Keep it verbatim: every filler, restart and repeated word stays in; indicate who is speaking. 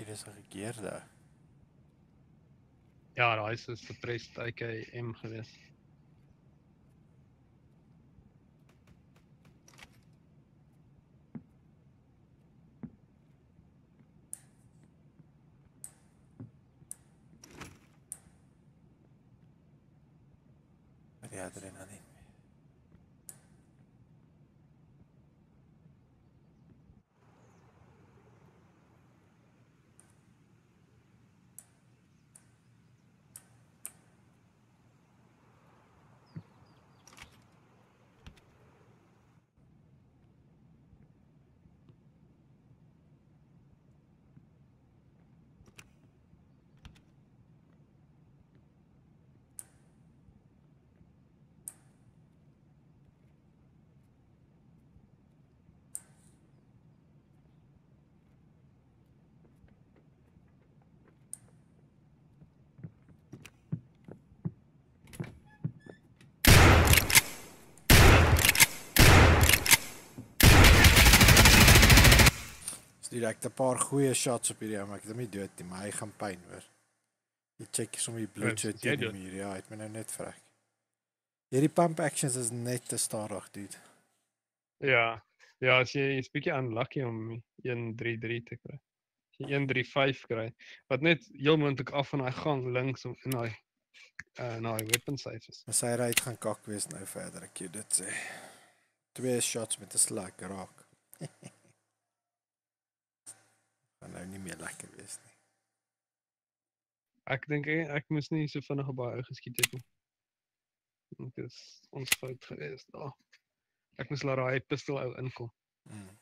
Speaker 1: is 'n gekeerde.
Speaker 2: Ja, daai is 'n suppressed A K M gewees.
Speaker 1: Met die adrenalien. Direk 'n paar goeie shots op hierdie ou, maar ek het hom nie dood nie, maar hy gaan pyn hoor. Die check is om die bloed so teen die muur. Ja, hy het my nou net vrek. Hierdie pump actions is net te stadig, dude.
Speaker 2: Ja. Ja, as jy is bietjie unlucky om een drie drie te kry. As jy een drie vyf kry, wat net heel moontlik af van daai gang links om in daai uh in daai weapon safe is.
Speaker 1: As hy uit gaan kak wees nou verder, ek jou dit sê. Twee shots met 'n slag raak. Gaan nou nie meer lekker wees nie.
Speaker 2: Ek dink ek moes nie so vinnig op baie geskiet het nie. Dit is ons fout gewees daar. Ek moes laat daai pistool ou inkom.
Speaker 1: Hmm.